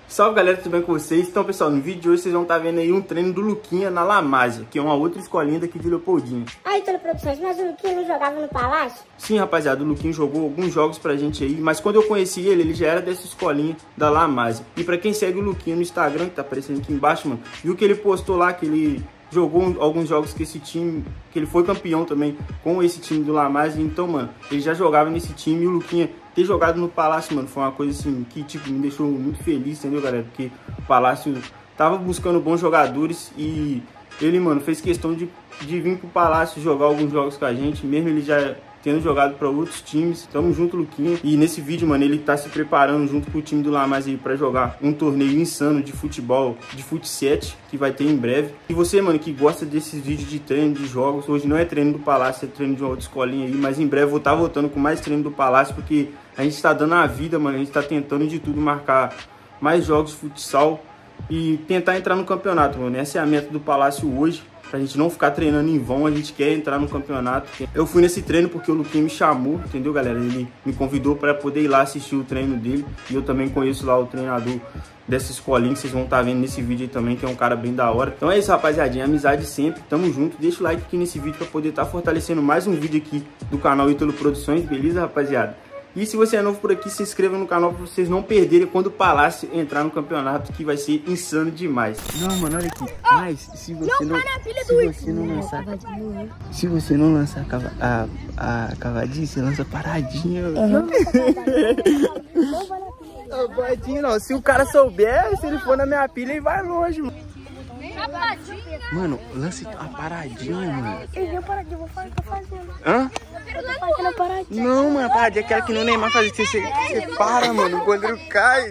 Salve galera, tudo bem com vocês? Então pessoal, no vídeo de hoje vocês vão estar vendo aí um treino do Luquinha na Lamásia, que é uma outra escolinha daqui de Leopoldina. Aí, Teleproduções, mas o Luquinha não jogava no Palácio? Sim, rapaziada, o Luquinha jogou alguns jogos pra gente aí, mas quando eu conheci ele, ele já era dessa escolinha da Lamásia. E pra quem segue o Luquinha no Instagram, que tá aparecendo aqui embaixo, mano, viu que ele postou lá que ele jogou alguns jogos com esse time, que ele foi campeão também com esse time do Lamásia. Então, mano, ele já jogava nesse time e o Luquinha ter jogado no Palácio, mano, foi uma coisa assim que, tipo, me deixou muito feliz, entendeu, galera? Porque o Palácio tava buscando bons jogadores e ele, mano, fez questão de vir pro Palácio jogar alguns jogos com a gente, mesmo ele já tendo jogado para outros times. Tamo junto, Luquinha. E nesse vídeo, mano, ele tá se preparando junto com o time do Lamásia aí pra jogar um torneio insano de futebol, de fut7, que vai ter em breve. E você, mano, que gosta desses vídeos de treino, de jogos, hoje não é treino do Palácio, é treino de uma outra escolinha aí, mas em breve eu vou estar voltando com mais treino do Palácio, porque a gente tá dando a vida, mano, a gente tá tentando de tudo marcar mais jogos de futsal e tentar entrar no campeonato, mano. Essa é a meta do Palácio hoje. Pra gente não ficar treinando em vão, a gente quer entrar no campeonato. Eu fui nesse treino porque o Luquinha me chamou, entendeu, galera? Ele me convidou para poder ir lá assistir o treino dele. E eu também conheço lá o treinador dessa escolinha que vocês vão estar vendo nesse vídeo aí também, que é um cara bem da hora. Então é isso, rapaziadinha, amizade sempre, tamo junto. Deixa o like aqui nesse vídeo para poder estar fortalecendo mais um vídeo aqui do canal Ítalo Produções, beleza, rapaziada? E se você é novo por aqui, se inscreva no canal para vocês não perderem quando o Palácio entrar no campeonato, que vai ser insano demais. Não, mano, olha aqui. Mas se você não lançar a cavadinha, você lança paradinha. Paradinha não. Se o cara souber, se ele for na minha pilha, ele vai longe, mano. Mano, lance a paradinha, mano. Eu vi a paradinha, vou fazer, tô fazendo. Hã? Eu tô fazendo a paradinha. Não, mano, a paradinha é aquela que no Neymar faz. Você para, mano, o goleiro cai.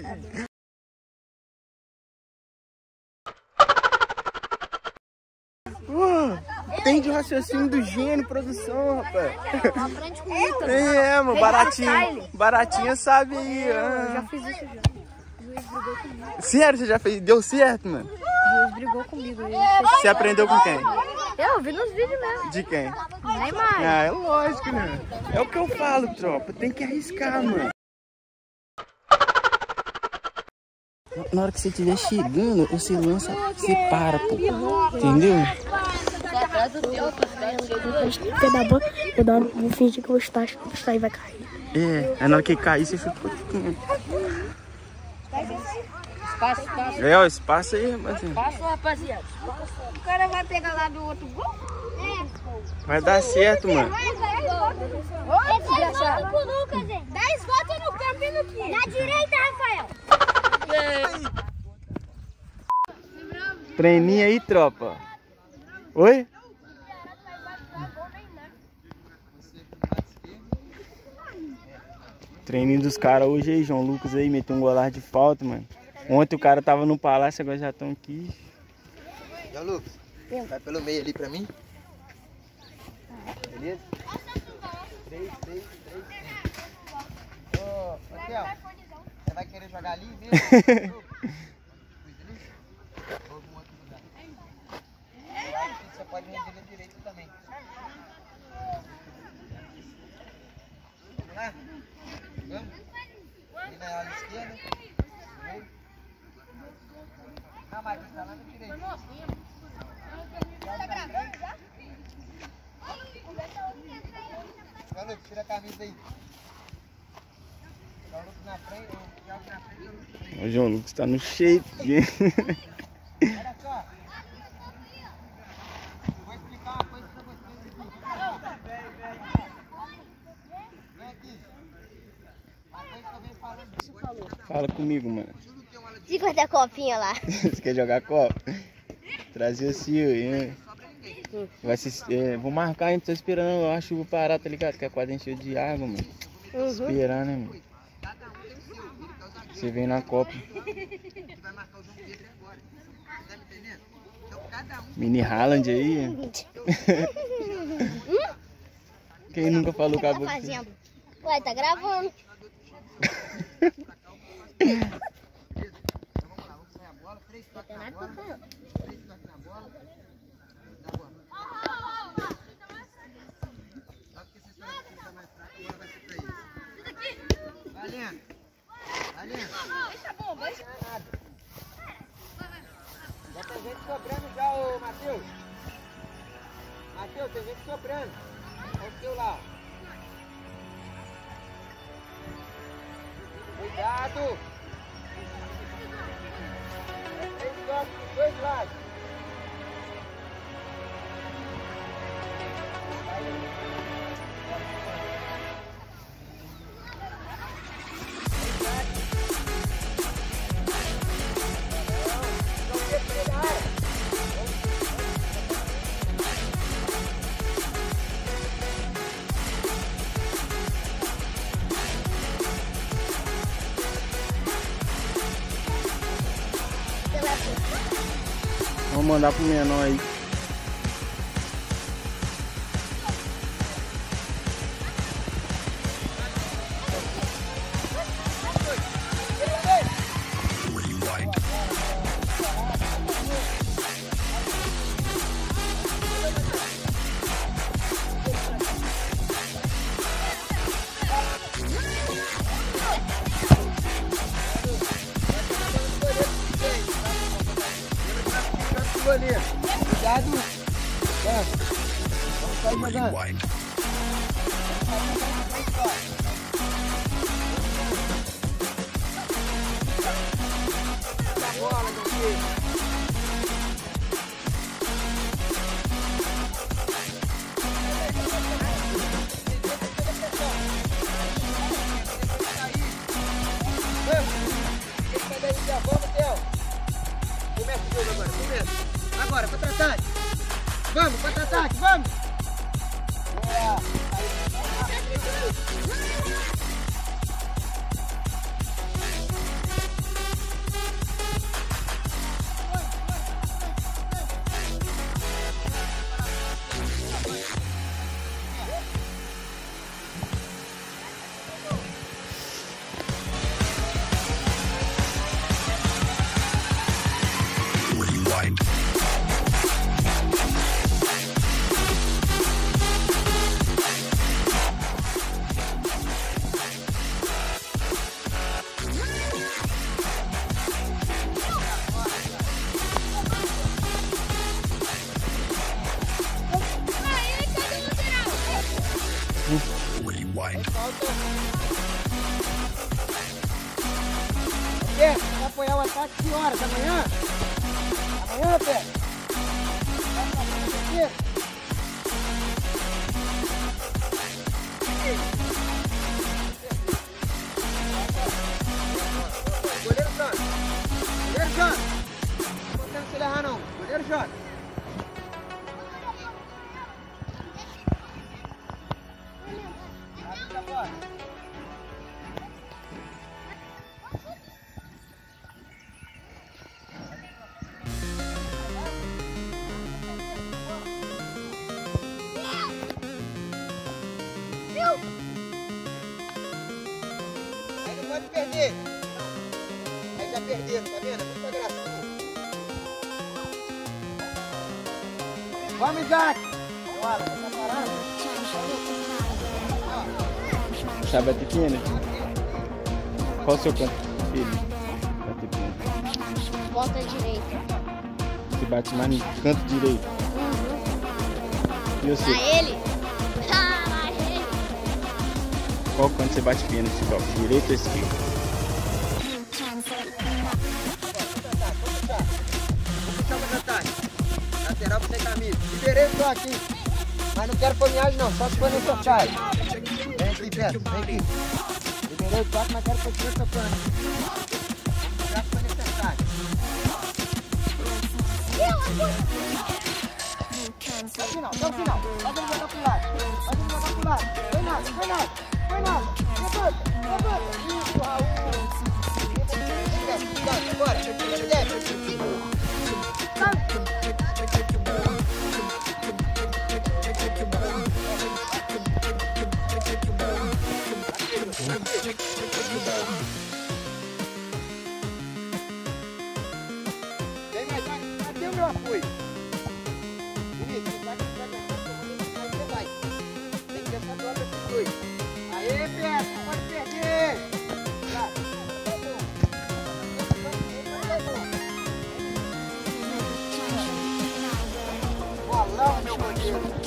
Tem de raciocínio do gênio, produção, rapaz. Aprende com isso, É, mano, baratinha sabe aí. Eu já fiz isso já. O juiz brigou comigo. Sério, você já fez? Deu certo, mano? O juiz brigou comigo. Você aprendeu com quem? Eu vi nos vídeos mesmo. De quem? Neymar. Ah, é lógico, né? É o que eu falo, tropa. Tem que arriscar, mano. Na hora que você estiver chegando, você lança, você para, pô. Entendeu? Vou fingir que eu vou chutar e vai cair. É, na hora que cair, você chuta um pouquinho. Espaço. É, ó, espaço aí, rapaziada. Espaço, rapaziada. O cara vai pegar lá do outro gol? Vai dar certo, mano. 10 votos pro Lucas, hein? 10 votos no campo e no quê? Na direita, Rafael. Treininho aí, tropa. Oi? Treininho dos caras hoje aí, João Lucas aí, meteu um golar de falta, mano. Ontem o cara tava no Palácio, agora já estão aqui. João Lucas, vai pelo meio ali pra mim. Beleza? 3. Ô, Raquel, você vai querer jogar ali mesmo? Você pode render na direita também. Vamos lá? Vamos? Ali na ala esquerda. Não, Marcos, tá lá na direita. João Lucas, tira a camisa aí. João Lucas na frente, João na frente. O João Lucas tá no shape. Olha só. Vou explicar uma coisa pra vocês aqui. Vem aqui. A coisa que eu venho falando. Fala comigo, mano. 50 copinha lá. Você quer jogar copa? Trazer assim, hein? Vou marcar, hein? Tô esperando a chuva parar, tá ligado? Que a quadra encheu de água, mano. Esperar, né, mano? Você vem na Copa. Mini Haaland aí. Quem nunca falou com a boca? Ué, tá gravando. Valendo. Valendo. Não, isso é bom, vai ser nada. Matheus. Matheus, tem gente sobrando. Olha o seu lá. Cuidado. É 3 toques dos 2 lados. Vamos mandar pro menor aí. Cuidado. Vamos sair jogando. A bola, meu filho. Vamos, Theo. Começa o jogo agora, começa. Agora, contra-ataque. Vamos, contra-ataque, vamos. Pé, vai apoiar o ataque que horas? Amanhã? Amanhã, Pé? Goleiro Jota. Goleiro Jota. Não podemos se errar não. Goleiro Jota. Aí não pode perder. Aí já perderam, tá vendo? Muita gracinha. Vamos, Isaac! Bora, tá parado? Sabe bater pênalti? Qual o seu canto preferido? Bater pênalti. Bota direita. Você bate mais no canto direito. E você? Lá ele? Lá ele. Qual canto você bate pênalti? Direito ou esquerdo? Lateral pra sem camisa. Liberei o toque, hein? Mas não quero paneagem não, só se for necessário. Vem aqui, Pedro, vem aqui. Liberei o toque, mas quero continuar tocando. Já se for necessário. Até o final, até o final. Pode ele jogar pro lado. Pode ele jogar pro lado. Foi nada, foi nada. Foi nada. Levanta, levanta. Isso, Raul. Agora, vem mais, cadê o meu apoio? Bonito, você vai. Tem que deixar a dobra esses dois. Aê, Pedro, não pode perder.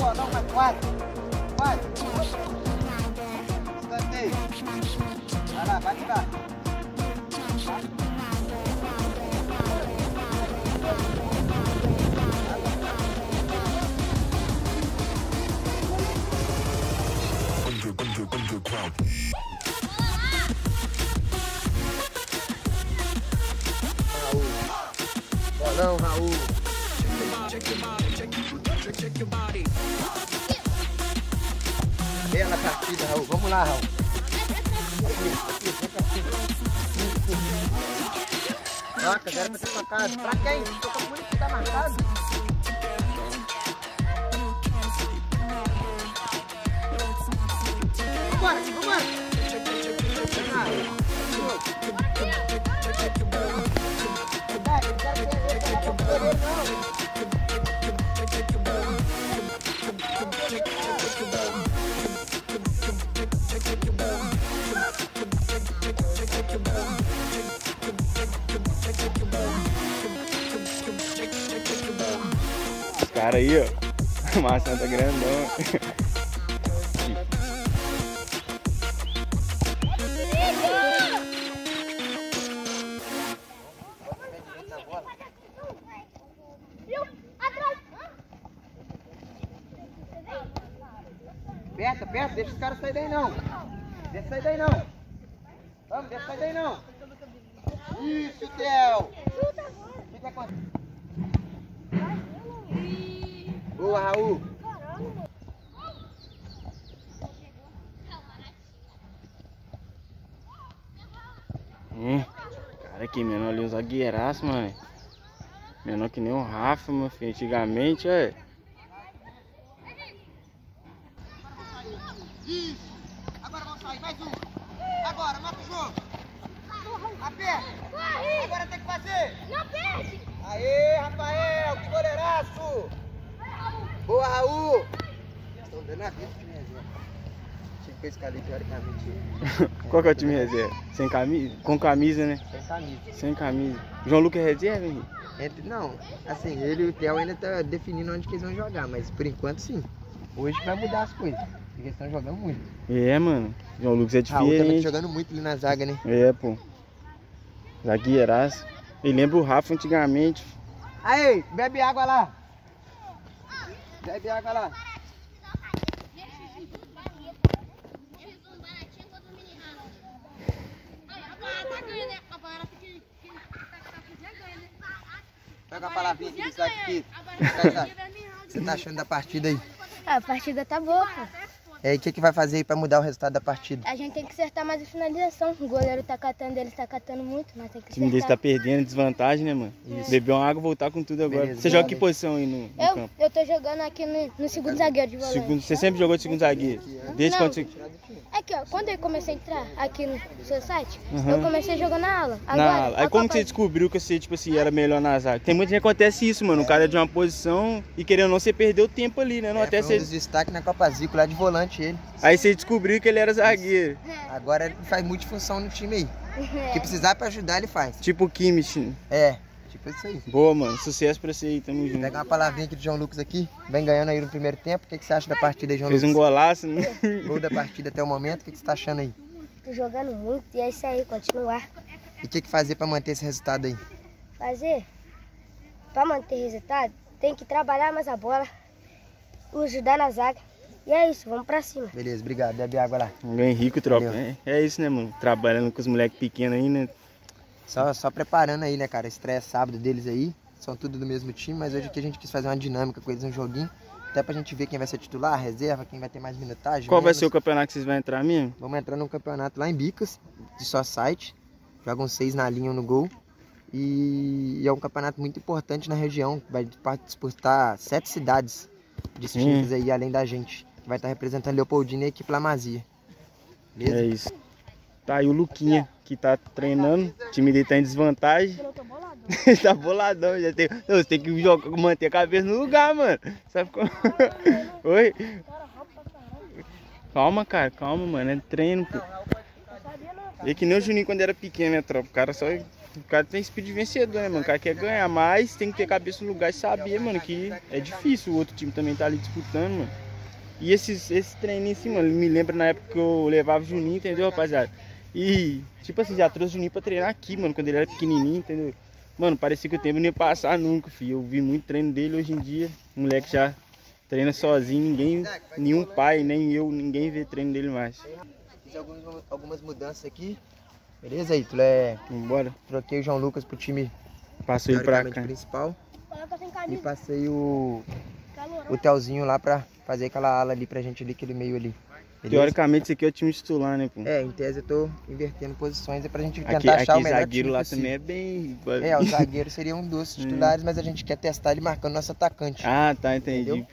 bolão, mais 4. Vai. Escanteio. Vai lá, bate cá. Bolão, Raul. Bela partida, Raul. Vamos lá, Raul. Troca, era pra ter tocado. Pra quem? Tocou muito que tá marcado. Vambora, vambora. Os caras aí, ó. A maçã tá grandão. Aperta, aperta, deixa os caras sair daí não. Deixa sair daí não. Vamos, deixa sair daí não. Isso, Theo. O que aconteceu? Boa, Raul. Cara, que menor ali, um zagueiraço, mano. Menor que nem o Rafa, meu filho. Antigamente, é. Isso. Agora vamos sair, mais um. Agora, mata o jogo. Aperta. Agora tem que fazer. Não perde. Aê, Rafael, que goleiraço. Boa, Raul. Estão dando a vida do time reserva. Tinha que escalar teoricamente. Qual que é o time reserva? Sem camisa? Com camisa, né? Sem camisa. Sem camisa. João Lucas é reserva, hein? Não, assim, ele e o Theo ainda tá definindo onde que eles vão jogar, mas por enquanto sim. Hoje vai mudar as coisas, porque eles estão jogando muito. É, mano. João Lucas é Raul também diferente. jogando muito ali na zaga, né? É, pô. Zagueiraço. E lembra o Rafa antigamente. Aí, bebe água lá. Bebe água lá. Pega a palavrinha aqui do Isaac aqui. O que você tá achando da partida aí? A partida tá boa, pô. E aí, o que vai fazer aí pra mudar o resultado da partida? A gente tem que acertar mais a finalização. O goleiro tá catando, ele tá catando muito, mas tem que O time dele tá acertar. perdendo, desvantagem, né, mano? Isso. Beber uma água e voltar com tudo agora. Beleza, Você joga beleza. que posição aí no campo? Eu tô jogando aqui no segundo zagueiro de volante. Você sempre jogou de segundo zagueiro? Desde Não. quando você... Aqui, ó, quando eu comecei a entrar aqui no seu site, Uhum. eu comecei a jogar na ala. Agora, Na ala. Aí a como Copa- que você descobriu que você, tipo assim, era melhor na zaga? Tem muita gente que acontece isso, mano. O cara é de uma posição e querendo ou não, você perdeu tempo ali, né? Não, até foi um você... dos destaques na Copa Zico, lá de volante ele. Aí você descobriu que ele era zagueiro. Agora ele faz multifunção no time aí. O que precisar pra ajudar, ele faz. Tipo o Kimmich. É, tipo isso aí. Boa, mano. Sucesso pra você aí, tamo junto. Pega uma palavrinha aqui do João Lucas aqui. Vem ganhando aí no primeiro tempo. O que você acha da partida aí, João Fez um Lucas? golaço, né? Gol da partida até o momento. O que você tá achando aí? Tô jogando muito e é isso aí, continuar. E o que fazer pra manter esse resultado aí? Fazer, pra manter resultado, tem que trabalhar mais a bola, ajudar na zaga. E é isso, vamos pra cima. Beleza, obrigado. Bebe água lá. Ganho rico, tropa. Valeu. É isso, né, mano? Trabalhando com os moleques pequenos aí, né? Só preparando aí, né, cara? Estreia sábado deles aí. São tudo do mesmo time, mas hoje aqui a gente quis fazer uma dinâmica com eles, um joguinho. Até pra gente ver quem vai ser titular, reserva, quem vai ter mais minutagem. Qual vai menos. ser o campeonato que vocês vão entrar mesmo? Vamos entrar num campeonato lá em Bicas, de só site. Jogam 6 na linha ou no gol. E é um campeonato muito importante na região. Vai disputar 7 cidades distintas aí, além da gente. Que vai estar representando Leopoldina e a equipe Lamazia. Beleza? É isso. Tá aí o Luquinha, que tá treinando. O time dele tá em desvantagem. Eu tô bolado. Ele tá boladão. Já tem... Não, você tem que manter a cabeça no lugar, mano. Sabe como... Oi? Calma, cara. Calma, mano. É treino, pô. É que nem o Juninho quando era pequeno, né, tropa? O cara só O cara tem espírito vencedor, né, mano? O cara quer ganhar, mas tem que ter cabeça no lugar e saber, mano, que é difícil. O outro time também tá ali disputando, mano. E esse treininho assim, mano, me lembra na época que eu levava o Juninho, entendeu, rapaziada? E, tipo assim, já trouxe o Juninho pra treinar aqui, mano, quando ele era pequenininho, entendeu? Mano, parecia que o tempo não ia passar nunca, filho. Eu vi muito treino dele hoje em dia. O moleque já treina sozinho, nenhum pai, nem eu, ninguém vê treino dele mais. Fiz algumas mudanças aqui. Beleza, aí? Vambora. Troquei o João Lucas pro time Passei ele pra cá. principal. Coloca sem E camisa. passei o Telzinho lá pra fazer aquela ala ali pra gente ali, aquele meio ali. Beleza? Teoricamente esse aqui é o time titular, né, pô? É, em tese eu tô invertendo posições pra gente tentar Aqui, achar o aqui melhor zagueiro time lá possível. também é bem... É, o zagueiro seria um dos titulares, mas a gente quer testar ele marcando nosso atacante. Ah, tá, entendi, Entendeu? pô.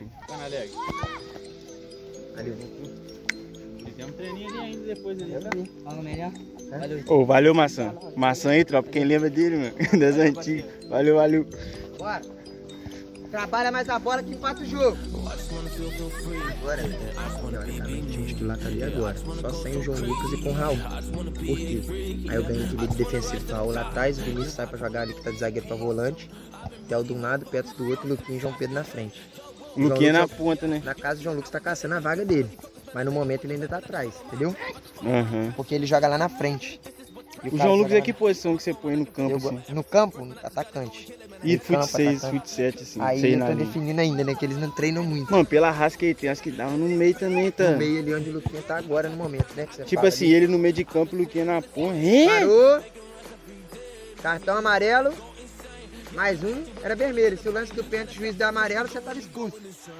Ali, Tem um treininho ali ainda depois ali. Fala melhor. Ô, valeu, Maçã. Maçã aí, tropa. Quem lembra dele, mano? Das antigas. Valeu, valeu. bora! Trabalha mais a bola que empata o jogo. Agora, teoricamente, o time titular tá ali agora. Só sem o João Lucas e com o Raul. Por quê? Aí eu ganho de defensivo com o Raul lá atrás, o Vinícius sai pra jogar ali que tá de zagueiro pra volante. Theo de um lado, Petros do outro, Luquinho e João Pedro na frente. O Luquinha na ponta, né? Na casa, o João Lucas tá caçando a vaga dele. Mas no momento ele ainda tá atrás, entendeu? Uhum. Porque ele joga lá na frente. E O cara João Lucas joga é que posição que você põe no campo, assim? no campo, atacante. E No fute campo, 6, atacante. fute 7, assim. Aí sei eu tô nada. definindo ainda, né? Que eles não treinam muito. Mano, pela raça que ele tem, acho que dava no meio também, tá? No meio ali onde o Luquinha tá agora no momento, né? Que você Tipo fala assim, ali. ele no meio de campo, o Luquinha na ponta. Parou. Cartão amarelo. Mais um. Era vermelho. Se o lance do pênalti, o juiz deu amarelo, você tava expulso.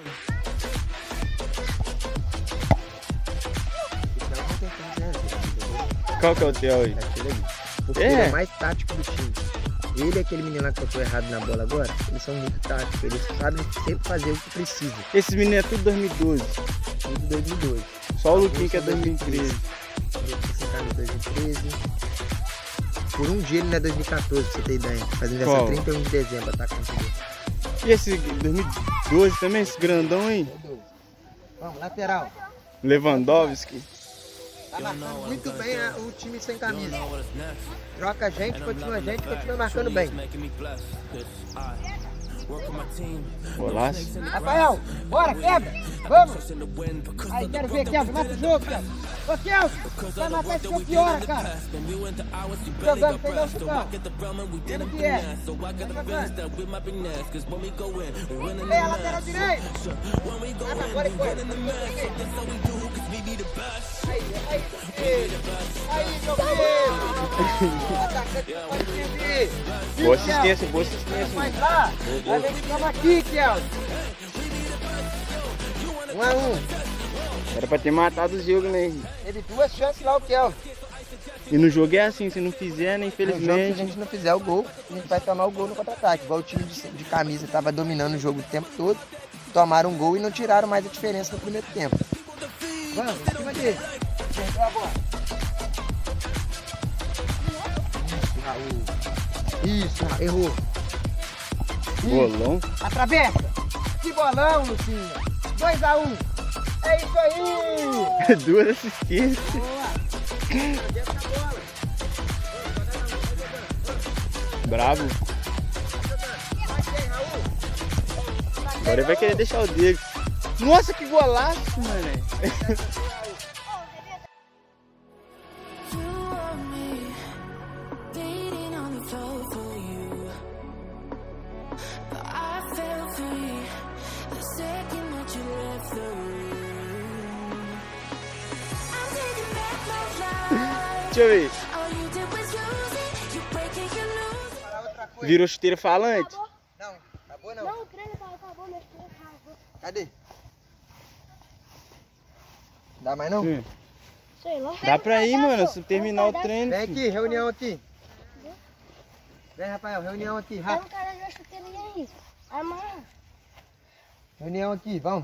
Qual que é o teu aí? Aquele ali. Porque É. ele é o mais tático do time. Ele e aquele menino lá que tocou errado na bola agora, eles são muito táticos. Eles sabem sempre fazer o que precisa. Esses meninos é tudo 2012. Tudo 2002. Só o Luquinha que é 2013. Esse cara é 2013. Por um dia ele não é 2014, pra você ter ideia. Faz aniversário Qual? 31 de dezembro, tá acontecendo. E esse 2012 também, esse grandão aí? Vamos, lateral. Lewandowski. Tá marcando muito bem, né, o time sem camisa. Troca a gente, continua marcando bem. Golaço. Rafael, bora, quebra! Vamos! Aí, quero ver, Kelvin, mata o jogo, Kelvin! Ô, Kelvin, vai matar esse jogo piora, cara! Jogando, pegou o chutão! Vendo o que é? Vem a lateral direita! Vai pra fora e corre! Aí, meu filho! Atacante, pode servir! Boa assistência, boa assistência. Mas lá, a gente toma aqui, Kelvin! 1 a 1. Era pra ter matado o jogo, né? Teve duas chances lá o Kelvin. E no jogo é assim, se não fizer, né? No jogo, se a Infelizmente. gente não fizer o gol, a gente vai tomar o gol no contra-ataque. Igual o time de camisa estava dominando o jogo o tempo todo. Tomaram um gol e não tiraram mais a diferença no primeiro tempo. Vamos, em cima dele. Perdeu a bola. Isso, Raul. Errou. Bolão. Atravessa. Que bolão, Lucinha. 2 a 1. É isso aí. Duas assistências. Bravo. Agora ele vai querer deixar o dele. Nossa, que golaço, mano. Deixa eu ver. Virou chuteira falante? Não, acabou não. Não, o treino acabou, meu filho acabou. Cadê? Dá mais não? Sei lá. Dá pra ir, mano, se terminar o treino. Vem aqui, reunião aqui. Vem, Rafael, reunião aqui, Tem rápido. um cara de chuteira aí. Amarra. Reunião aqui, vamos.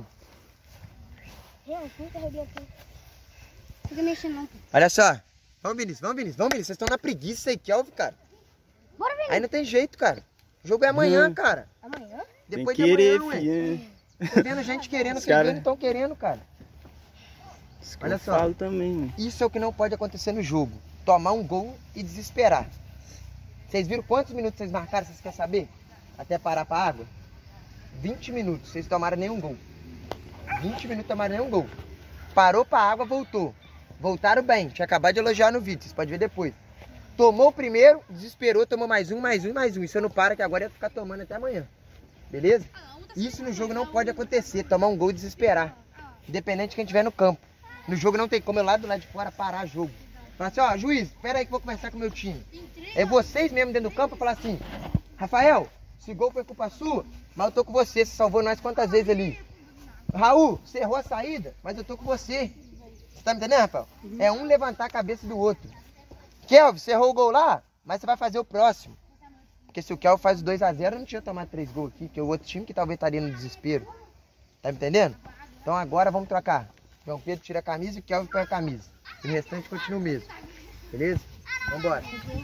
Fica arrebentando. Fica mexendo não. Olha só. Vamos, Vinícius, vamos, Vinícius, vamos, Vinícius. Vocês estão na preguiça aí, Kelvin, cara. Bora, Vinícius. Aí não tem jeito, cara. O jogo é amanhã, cara. Amanhã? Tem Depois que de querer, amanhã, ué. filho. Tô vendo gente querendo, Os que eles cara- não estão querendo, cara. Olha Eu só. falo também, mano. Isso é o que não pode acontecer no jogo. Tomar um gol e desesperar. Vocês viram quantos minutos vocês marcaram, vocês querem saber? Até parar pra água? 20 minutos, vocês tomaram nenhum gol. 20 minutos tomaram nenhum gol. Parou pra água, voltou. Voltaram bem, tinha acabado de elogiar no vídeo, vocês podem ver depois. Tomou o primeiro, desesperou, tomou mais um. E você não para que agora ia ficar tomando até amanhã. Beleza? Isso no jogo não pode acontecer, tomar um gol e desesperar. Independente de quem estiver no campo. No jogo não tem como eu lá do lado de fora parar jogo. Falar assim, ó, juiz, espera aí que eu vou conversar com o meu time. É vocês mesmo dentro do campo falar assim, Rafael, esse gol foi culpa sua, mas eu tô com você salvou nós quantas vezes ali. Raul, você errou a saída, mas eu tô com você. Você tá me entendendo, Rafael? É um levantar a cabeça do outro. Kelvin, você errou o gol lá, mas você vai fazer o próximo. Porque se o Kelvin faz o 2 a 0, eu não tinha tomado 3 gols aqui, que é o outro time que talvez estaria no desespero. Tá me entendendo? Então agora vamos trocar. João Pedro tira a camisa e o Kelvin põe a camisa. E o restante continua o mesmo. Beleza? Vambora.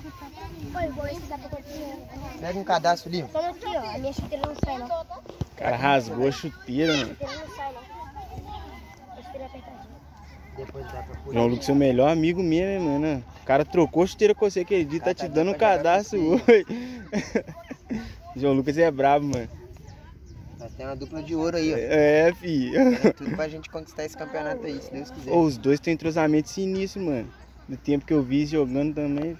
Pega um cadastro ali. Toma aqui, ó. A minha chuteira não sai, não. O cara rasgou a chuteira, mano. A chuteira não sai, não. A chuteira é apertadinha. Depois dá pra pôr. João Lucas, seu melhor amigo mesmo, mano. O cara trocou a chuteira com você aquele dia, tá te dando um cadastro hoje. João Lucas é brabo, mano. Nós temos uma dupla de ouro aí, ó. É, filho. É tudo pra gente conquistar esse campeonato aí, se Deus quiser. Ô, os dois têm entrosamento sinistro, mano. Do tempo que eu vi jogando também.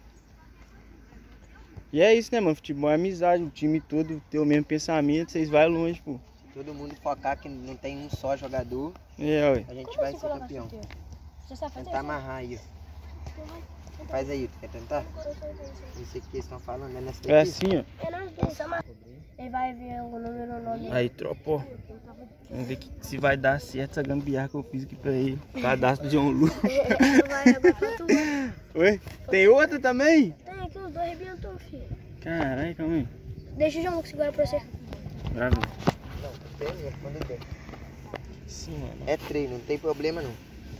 E é isso, né, mano? Futebol é amizade, o time todo tem o mesmo pensamento, vocês vão longe, pô. Se todo mundo focar que não tem um só jogador, É, ué. a gente vai ser campeão. Tentar amarrar aí, ó. Faz aí, tu quer tentar? Não sei o que eles estão falando, né? Nessa daqui? É assim, ó. Eu não sei, só mais. Ele vai ver o número, o nome. Aí, tropa, ó. Vamos ver se vai dar certo essa gambiarra que eu fiz aqui pra ele. Cadastro de João Lucas. Vai agora pra tu. Oi? Tem outra também? Tem aqui, os dois arrebentou, filho. Caralho, calma aí. Deixa o João Lucas segurar pra você. Bravo. Não, tem, quando tem. Sim, mano. É treino, não tem problema não.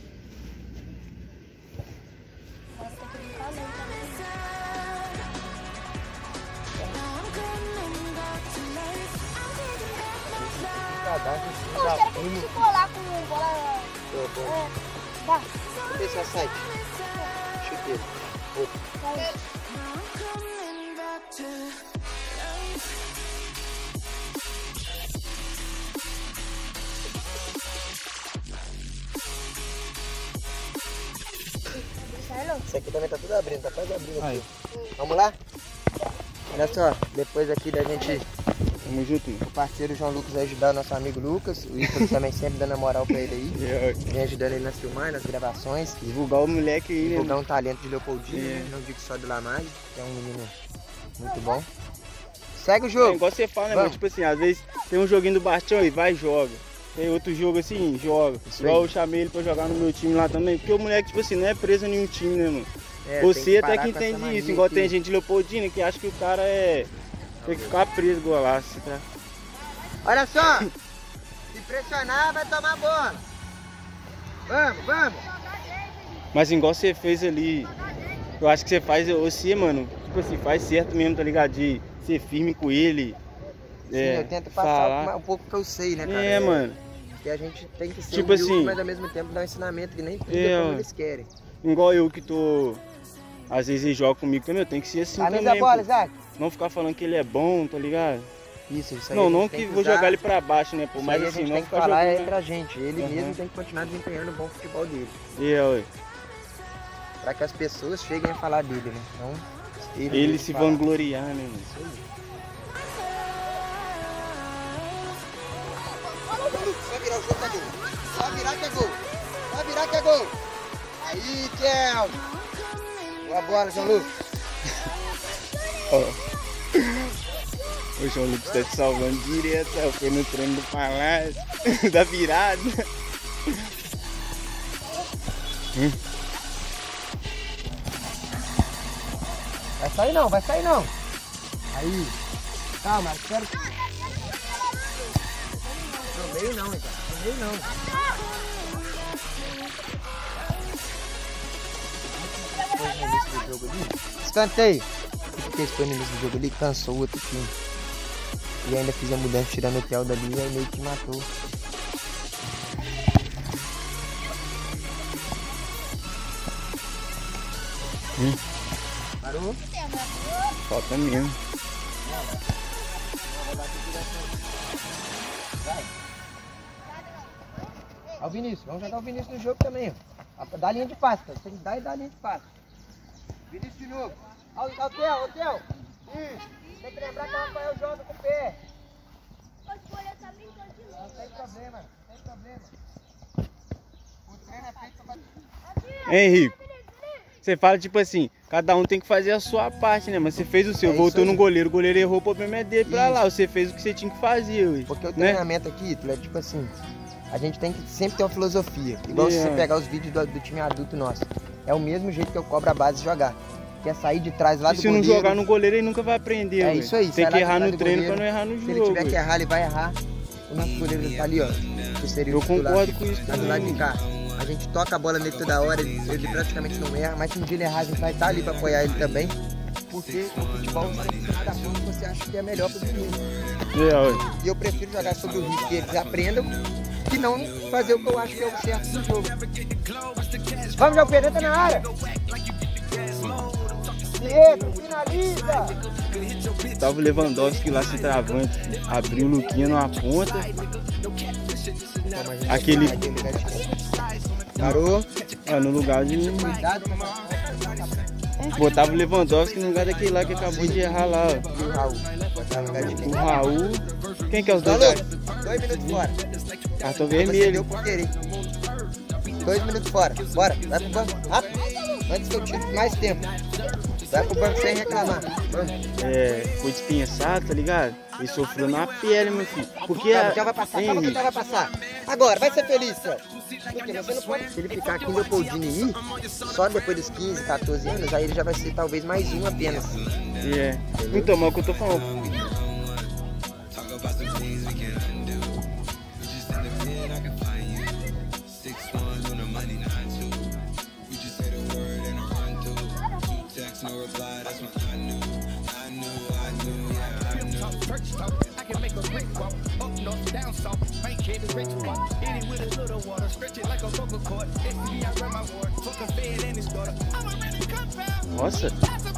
Se for lá com bola... Vai. Esse é o site. Chuteiro. Isso aqui também tá tudo abrindo, tá quase abrindo aqui. Vamos lá? Olha só, depois aqui da gente... Tamo junto. O parceiro João Lucas vai ajudar o nosso amigo Lucas. O Icaro também sempre dando a moral pra ele aí. Vem ajudando ele nas filmagens, nas gravações. Divulgar o moleque aí, né? Divulgar um talento de Leopoldino, não digo só do Lamage, que é um menino muito bom. Segue o jogo. É igual você fala, né, mano? Tipo assim, às vezes tem um joguinho do Bastião aí, vai e joga. Tem outro jogo assim, joga. Igual eu chamei ele pra jogar no meu time lá também. Porque o moleque, tipo assim, não é preso em nenhum time, né, mano? É, você até que entende isso. Igual tem gente de Leopoldina que acha que o cara é... Tem que ficar preso, golaço, tá? Olha só! Se pressionar, vai tomar bola. Vamos, vamos! Mas igual você fez ali, eu acho que você faz, você, mano, tipo assim, faz certo mesmo, tá ligado? De ser firme com ele. Sim, eu tento passar um pouco que eu sei, né, cara? É, mano. Que a gente tem que ser tipo humilde, assim, mas ao mesmo tempo dar um ensinamento que nem tudo é como eles querem. Igual eu que tô... Às vezes ele joga comigo também, eu tenho que ser assim Camisa também. A bola, pô. Isaac. Não ficar falando que ele é bom, tá ligado? Isso aí. Não, não que vou jogar ele pra baixo, né, pô? Mas a assim, gente não tem que ficar falar jogando... entre a gente. Ele mesmo tem que continuar desempenhando o bom futebol dele. Ué. Pra que as pessoas cheguem a falar dele, né? Então, ele se vangloriar, né, mano? Isso aí. Só virar o jogo que é gol. Só virar que é gol. Só virar que é gol. Aí, Kel. Boa bola, João Lucas. O João Lucas tá te salvando direto, foi no treino do Palácio, da virada. Vai sair não, vai sair não. Aí. Calma, espero que... No meio não, então. No meio não. Foi no início do jogo ali. Escanteio. Porque foi no início do jogo ali, cansou o outro time. E ainda fiz a mudança tirando o Theo dali e aí meio que matou. Parou? Falta mesmo. Ó o Vinícius, vamos jogar o Vinícius no jogo também, ó. Dá linha de passe, cara. Tem que dar e dar linha de passe. Vinícius de novo. Ó o Theo. Tem que lembrar que o Rafael joga com o pé. Não tem problema, não tem problema. O treino é feito pra bater. Henrique, você fala tipo assim, cada um tem que fazer a sua parte, né? Mas você fez o seu, voltou no goleiro, o goleiro errou, o problema é dele pra lá. Você fez o que você tinha que fazer, ué. Porque o treinamento aqui, é tipo assim, a gente tem que sempre ter uma filosofia. Igual se você pegar os vídeos do time adulto nosso. É o mesmo jeito que eu cobro a base jogar. Que é sair de trás lá do goleiro. Se não jogar no goleiro, ele nunca vai aprender, É isso aí. Tem que errar no treino pra não errar no jogo. Se ele tiver que errar, ele vai errar. O nosso goleiro tá ali, ó. Que seria eu concordo com isso também. Do lado de cá. A gente toca a bola nele toda hora, ele praticamente não erra. Mas se um dia ele errar, a gente vai estar ali pra apoiar ele também. Porque o futebol você tem que dar ponto que você acha que é melhor pro time. E eu prefiro jogar sobre o risco que eles aprendam, que não fazer o que eu acho que é o certo do jogo. Vamos, João Pedro, tá na área. Pietro, finaliza! Tava o Lewandowski lá se travando, abriu o Luquinha numa ponta. Aquele. Parou. No lugar de. Botava o Lewandowski no lugar daquele lá que acabou de errar lá. O Raul. O Raul. Quem que é os dois? 2 minutos fora. Cartão vermelho. 2 minutos fora. Bora, vai pro banco. Rápido. Antes que eu tire mais tempo. Vai pro banco sem reclamar. Foi dispensado, tá ligado? Ele sofreu na pele, meu filho. Porque já vai passar, calma que já vai passar. Agora, vai ser feliz, Céu. Porque você não pode. Se ele ficar aqui no Leopoldino e ir, só depois dos 15, 14 anos, aí ele já vai ser talvez mais um apenas. Então, mas é o que eu tô falando. Nossa.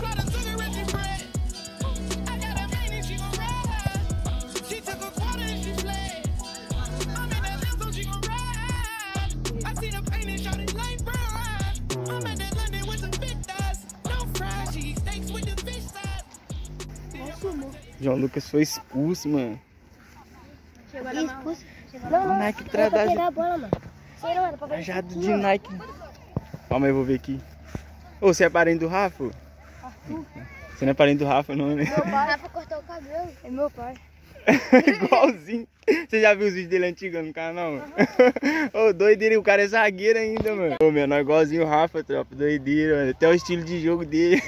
João Lucas foi expulso, mano. Expulso? Não, Nike era pra pegar a bola, mano. Não, era pra ver trajado de Nike. Calma aí, eu vou ver aqui. Ô, você é parente do Rafa? Você não é parente do Rafa, não, né? Meu pai, Rafa cortou o cabelo. É meu pai. Igualzinho. Você já viu os vídeos dele antigos no canal? Ô, doideira, o cara é zagueiro ainda, mano. Ô, meu, nós igualzinho o Rafa, tropa. Doideira, mano. Até o estilo de jogo dele.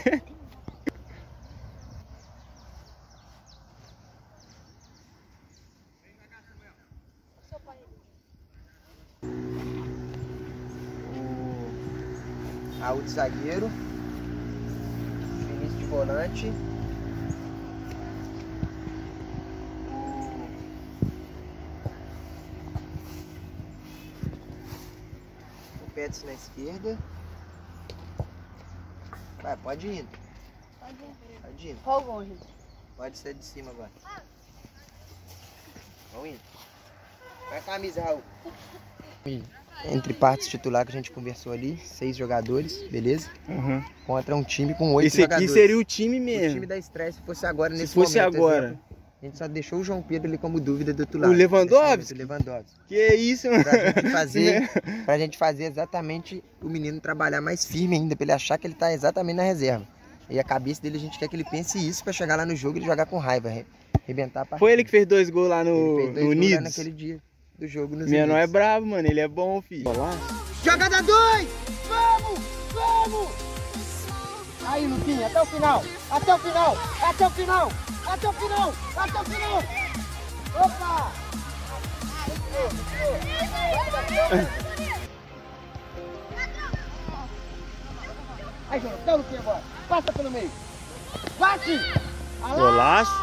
Raul de zagueiro, Vinícius de volante, o Pets na esquerda. Vai, pode ir indo. Pode ir. Qual gol, gente? Pode ser de cima agora. Vamos indo. Vai a camisa, Raul. Entre partes titular que a gente conversou ali, 6 jogadores, beleza? Contra um time com 8 jogadores. Esse aqui seria o time mesmo. O time da estreia, se fosse agora, nesse momento. Se fosse agora. Exemplo, a gente só deixou o João Pedro ali como dúvida do outro lado. O Lewandowski? O Lewandowski. Que isso, mano. Pra gente fazer exatamente o menino trabalhar mais firme ainda, pra ele achar que ele tá exatamente na reserva. E a cabeça dele, a gente quer que ele pense isso pra chegar lá no jogo e ele jogar com raiva, arrebentar a partida. Foi ele que fez 2 gols lá no Nidos? Naquele dia do jogo nos Minha não é bravo, mano. Ele é bom, filho. Jogada 2! Vamos! Vamos! Aí, Luquinha, até o final! Até o final! Até o final! Até o final! Até o final! Opa! Aí, João, dá o Luquinha agora! Passa pelo meio! Bate! Golaço!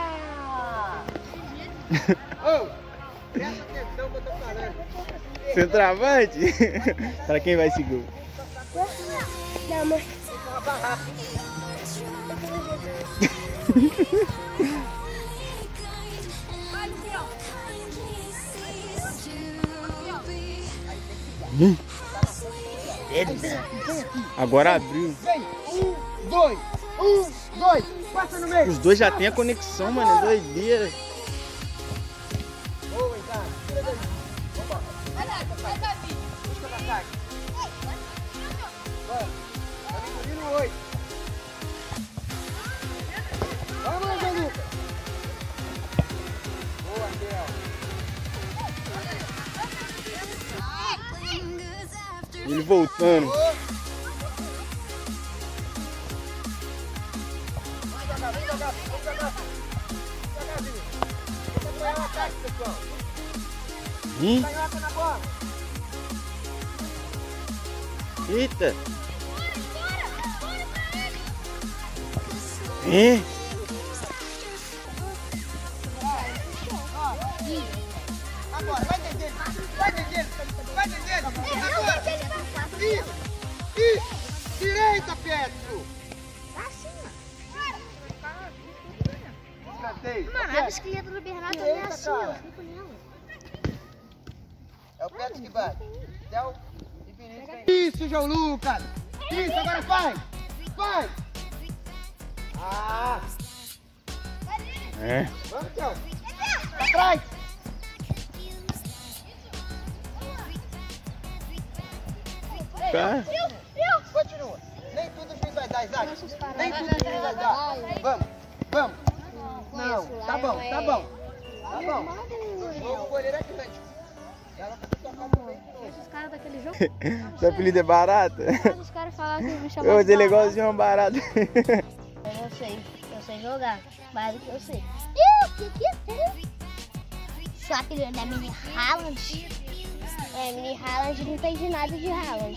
Ô! Presta atenção que eu tô falando. Centroavante? Pra quem vai esse gol? Não, mas... Agora abriu. Vem, 1, 2, 1, 2, passa no meio. Os dois já tem a conexão, mano, é doideira. Boa, Isaac, tira daí. Vambora. Busca da caixa. Vamos, tá descobrindo 8. Vamos, Angelica. Boa, Andel. Ele voltando. Vem jogar, vamos jogar. Jogar, Vinho. Vamos apoiar o ataque, pessoal. Canhota na bola. Eita. É. Agora, vai dentro dele. Vai dentro dele. Vai dentro dele. Agora. Isso. Direita, Petro. Mano, a bicicleta do Bernardo também é assim, ó. Fico nela. É o Petro que vai. Del e Vinícius vem. Isso, João Lucas. Isso, agora vai. Vai. Ah. É. Vamos, Del. Atrás. Tá. Continua. Nem tudo o juiz vai dar, Isaac. Nem tudo o juiz vai dar. Vamos. Vamos. Não, tá bom, tá bom. Tá bom. O goleiro é grande. Ela vai tocar no meio de novo. Esses caras daquele jogo. Seu apelido é barata? Os caras falaram que me chamavam. Ô, você é legalzinho, uma barata. Eu sei jogar, mas eu sei. Seu apelido é Mini Haaland. É, mini Haaland não entende nada de Haaland.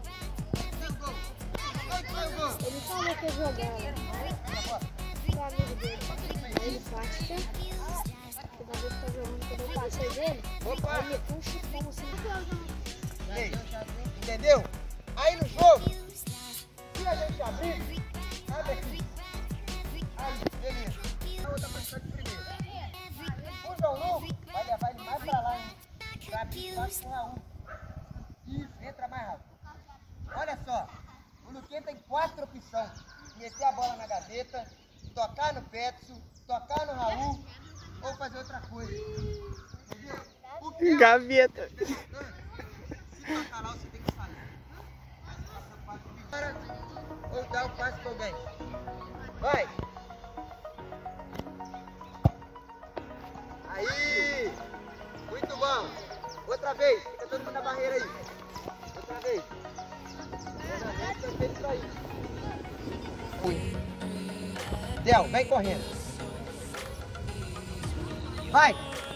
Ele falou que eu jogava. O amigo dele. Ele passa. Toda vez que eu jogando, quando eu passei dele, ele puxa como assim. Ei, entendeu? Aí no jogo, se a gente abrir, abre aqui. Aí, beleza. A outra pessoa de primeiro. O João Lucas vai levar ele mais pra lá, hein? Pra abrir espaço com o Raul. Isso, entra mais rápido. Olha só, o Luquinha tem 4 opções. Meter a bola na gaveta, tocar no Petson, tocar no Raul ou fazer outra coisa. Entendeu? O que Gaveta. se tocar lá, você tem que sair. Agora, ou dar o passe pra alguém. Vai! Aí! Muito bom! Outra vez! Fica todo mundo na barreira aí. Outra vez. Fui. Del, vem correndo. Vai!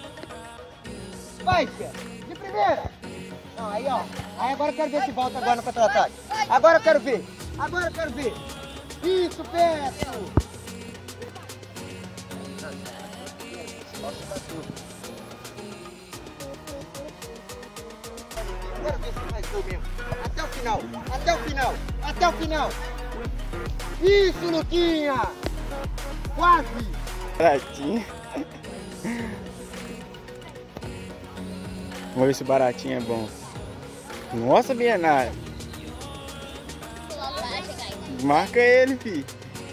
Vai, Fia! De primeira! Não, aí, ó. Aí agora eu quero ver se volta agora no contra-ataque. Agora eu quero ver. Agora eu quero ver. Isso, Petro! Quero ver se faz gol mesmo. Até o final. Até o final. Até o final. Isso, Luquinha! Quase! Baratinho. Vamos ver se o baratinho é bom. Nossa, Bernardo. Marca ele, filho.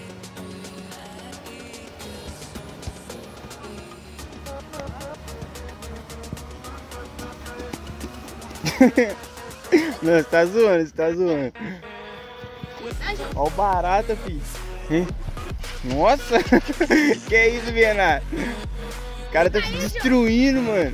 Não, você tá zoando, você tá zoando. Olha o barata, filho. Hein? Nossa! Que é isso, Bernardo? O cara tá te destruindo, mano.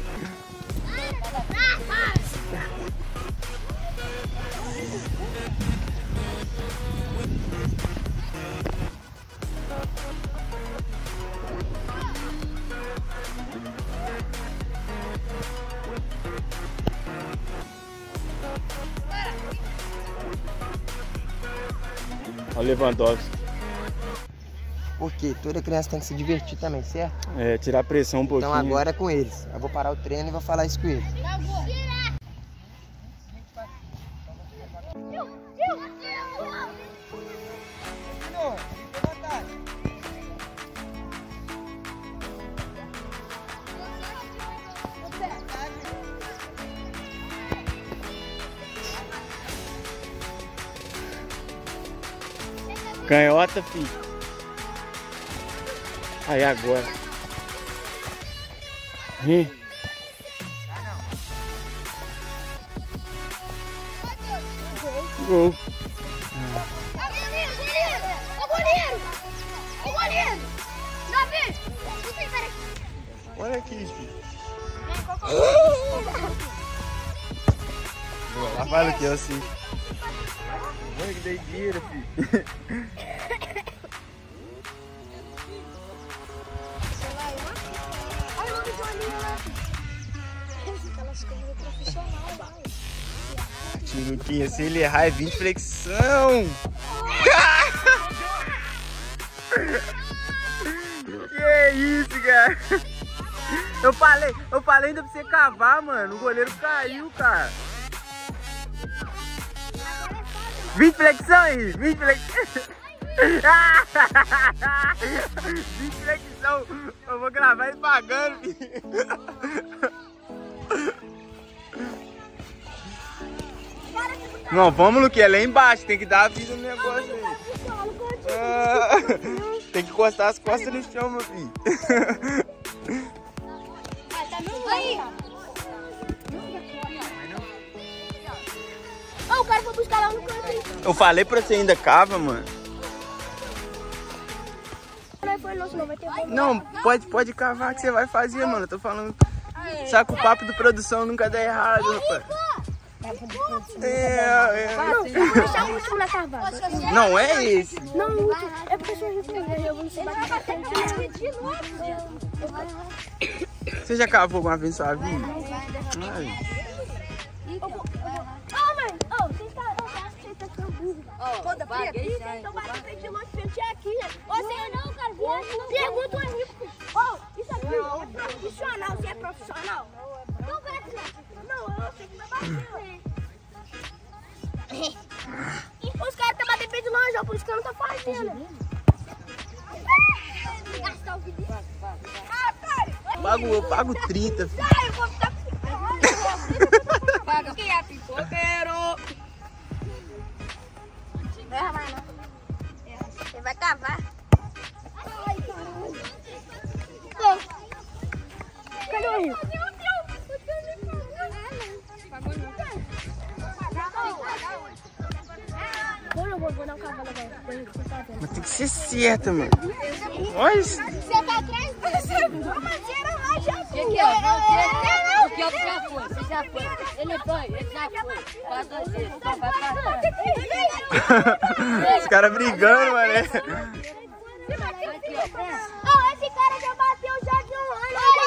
Olha o Lewandowski. Porque toda criança tem que se divertir também, certo? É, tirar a pressão um pouquinho. Então agora é com eles. Eu vou parar o treino e vou falar isso com eles. Continua, tem vantagem. Canhota, filho. Aí agora. Gol. Ô goleiro! Ô goleiro! Davi! Olha aqui, filho. Lá vai o que assim. Olha que doideira, filho. Olha o nome do Aninho lá. Aquelas câmeras profissionais lá. Tiruquinha, se ele errar é 20 flexão. Que isso, cara? Eu falei ainda pra você cavar, mano. O goleiro caiu, cara. 20 flexão aí, 20 flexão. 20 flexão. Eu vou gravar ele pagando, filho. Não, vamos no que? É lá embaixo, tem que dar a vida no negócio aí. Tem que encostar as costas no chão, meu filho. Aí. Ó, o cara foi buscar lá no canto. Eu falei pra você ainda cava, mano. Não, pode cavar que você vai fazer, mano. Eu tô falando. Sabe que o papo do produção nunca dá errado, rapaz. Não, eu vou deixar o último na cavada. Não é esse. Não, o último. É porque eu já vou ensinar pra frente. Você já cavou alguma vez em sua vida? Ai. Ô, mãe, vocês estão aqui burro. Toda aqui, vocês estão batendo frente de longe, frente aqui. Você não, cara, pergunta o Henrique. Isso aqui é profissional, você é profissional? Não, vai aqui. Não, eu sei que vai bater. Os caras estão batendo frente de longe, por isso que eu não tô fazendo. Eu pago 30, filho. Eu vou ficar... Paga quem é pipoqueiro? Não erra mais, não. Você vai cavar. Ai, caralho. Cadê o Rio? Vou dar um cavalo agora. Mas tem que ser certa, mano. Olha isso. Você tá atrás dele? Mas tira lá, já foi. O que é? O que já foi? Você já foi. Ele já foi. Faz 2 vezes. Só vai pra trás. Os caras brigando, mano. Esse cara já bateu já de um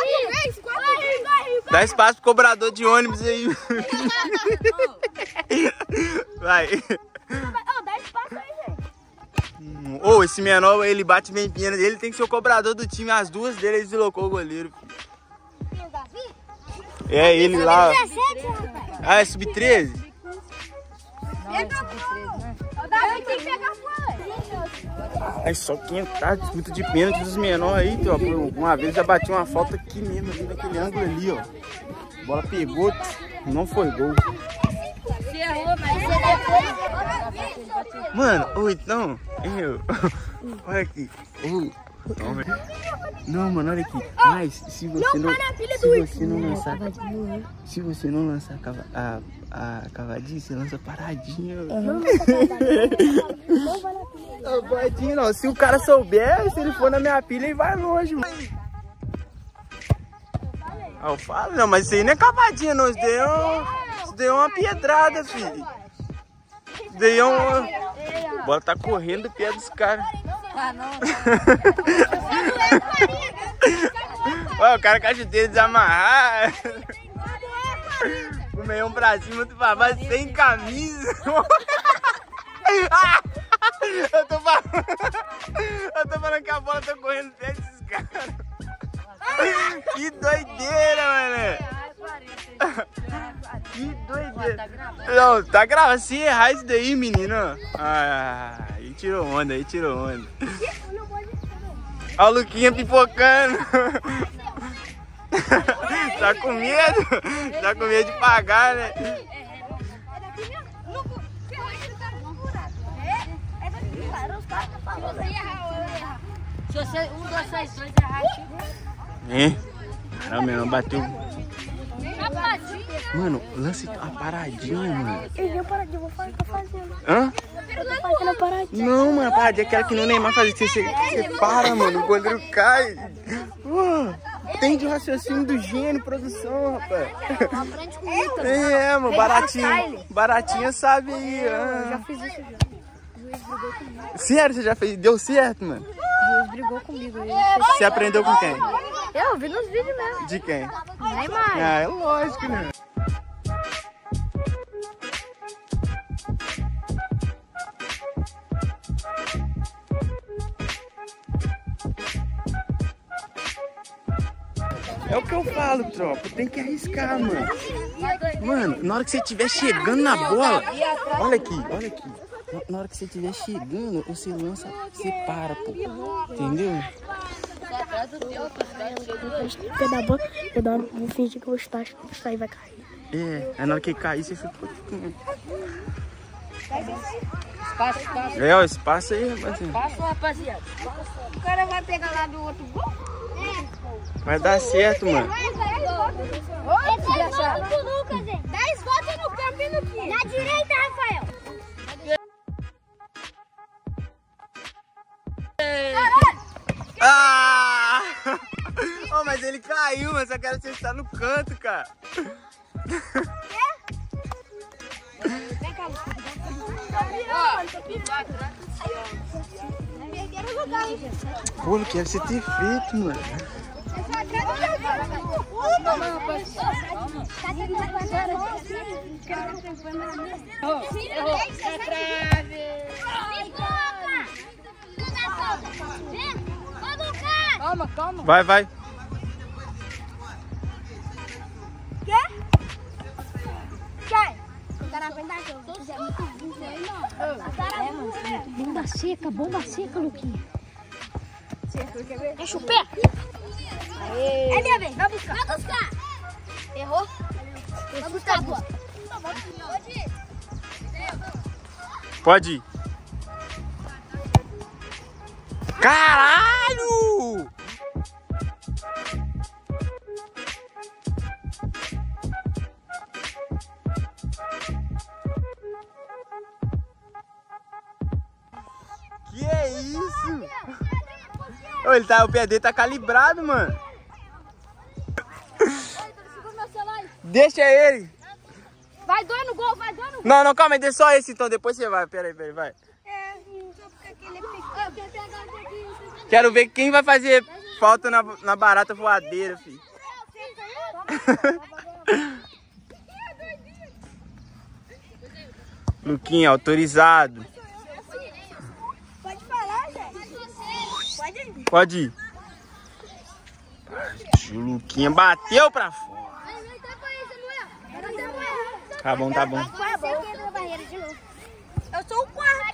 ano. Dá espaço pro cobrador de ônibus aí. Vai. Dá espaço aí, gente. Ô, esse menor, ele bate bem pena. Ele tem que ser o cobrador do time. As duas dele, ele deslocou o goleiro. É ele lá. Ah, é sub-13? Não, é sub-13, né? Davi tem que pegar fora. Aí só quem tá disputa de pênalti dos menores aí, ó. Uma vez já bati uma falta aqui mesmo, ali naquele ângulo ali, ó. A bola pegou, não foi gol. Você errou, mas você depois... Mano, então, olha aqui. Não, mano, olha aqui. Mas se você não lançar a cavadinha, você lança paradinha. Paradinha não. Se o cara souber, se ele for na minha pilha, ele vai longe, mano. Eu falo, não, mas isso aí não é cavadinha, não. Isso daí é uma piedrada, filho. Isso daí é uma... A bola tá correndo do pé dos caras. Ah, não. Olha, o cara com a chuteira desamarrar. O meião pra cima do babá sem camisa. Eu tô falando que a bola tá correndo do pé desses caras. Que doideira, mano. Que doideira. Não, tá gravando. Se errar isso daí, menino. Aí tirou onda, Olha o Luquinha pipocando. Tá com medo? Tá com medo de pagar, né? É daqui mesmo? É daqui, cara. Os caras Se você, um dos vocês dois errar, Caramba, meu irmão bateu. Mano, lance uma paradinha, mano. Eu vi a paradinha, eu vou falar o que eu tô fazendo. Hã? Eu tô fazendo a paradinha. Não, mano, a paradinha é aquela que no Neymar faz. Você para, mano, o goleiro cai. Tem de raciocínio do gênio, produção, rapaz. Aprende comigo também. É, mano, baratinha sabe aí. Eu já fiz isso já. O juiz brigou comigo. Sério, você já fez? Deu certo, mano? O juiz brigou comigo. Você aprendeu com quem? Eu vi nos vídeos mesmo. De quem? Neymar. Ah, é lógico, né? É o que eu falo, tropa. Tem que arriscar, mano. Mano, na hora que você estiver chegando na bola... Olha aqui. Na hora que você estiver chegando, você lança, você para, pô. Entendeu? Pegar a bola, eu vou fingir que eu vou chutar e vai cair. É, na hora que cair, você chuta. Espaço. É, o espaço aí, rapaziada. Espaço, rapaziada. O cara vai pegar lá do outro gol? Vai dar certo, mano. 10 votos pro Lucas, hein? 10 votos no campo e no quê? Na direita, Rafael. Ah! Oh, mas ele caiu, mas eu quero que você está no canto, cara. Vem cá, Lucas. Pô, não quero você ter feito, mano. Calma. Vai. Bomba seca, Luquinha. Deixa o pé. É minha vez, vai buscar. Errou? Vai buscar agora. Pode ir. Caralho! Que é isso? Ô, o pé dele tá calibrado, mano. Deixa ele. Vai doer no gol, vai. Não, calma, deixa só esse então, depois você vai. Pera aí, vai. Quero ver quem vai fazer falta na barata voadeira, filho. Luquinha, autorizado. Pode falar, gente. Pode ir. O Luquinha bateu pra fora. Tá bom. Eu sou o quarto.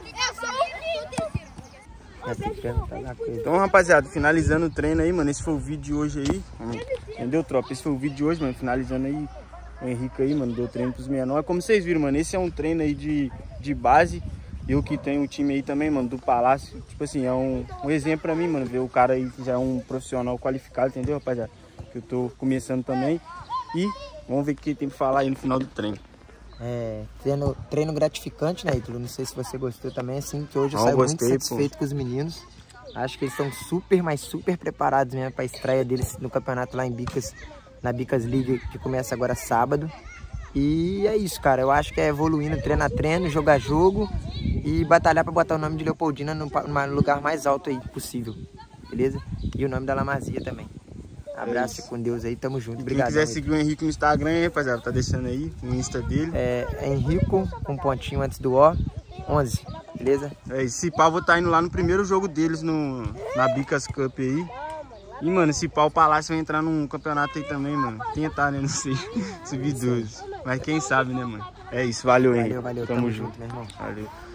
Então, rapaziada, finalizando o treino aí, mano. Esse foi o vídeo de hoje aí. Entendeu, tropa? Esse foi o vídeo de hoje, mano. Finalizando aí o Henrique aí, mano. Deu treino pros menores. Como vocês viram, mano, esse é um treino aí de base. Eu que tenho um time aí também, mano, do Palácio. Tipo assim, é um exemplo pra mim, mano. Ver o cara aí que já é um profissional qualificado, entendeu, rapaziada? Que eu tô começando também. E vamos ver o que tem pra falar aí no final do treino. Treino gratificante, né, Ítalo? Não sei se você gostou também, assim, que hoje eu saio muito satisfeito com os meninos. Acho que eles estão super preparados mesmo para a estreia deles no campeonato lá em Bicas, na Bicas League, que começa agora sábado. E é isso, cara. Eu acho que é evoluindo treino a treino, jogo a jogo e batalhar para botar o nome de Leopoldina no lugar mais alto aí possível, beleza? E o nome da Lamazia também. Abraço com Deus aí, tamo junto. Obrigado. Quem quiser seguir o Henrique no Instagram, hein, rapaziada, tá deixando aí o Insta dele. É Henrico, com um pontinho antes do O, 11, beleza? Esse pau vou estar indo lá no primeiro jogo deles na Bicas Cup aí. E, mano, esse pau o Palácio vai entrar num campeonato aí também, mano. Tentar, né, não sei, subir 12. Mas quem sabe, né, mano? É isso, valeu, Henrique. Valeu, tamo junto, meu irmão. Valeu.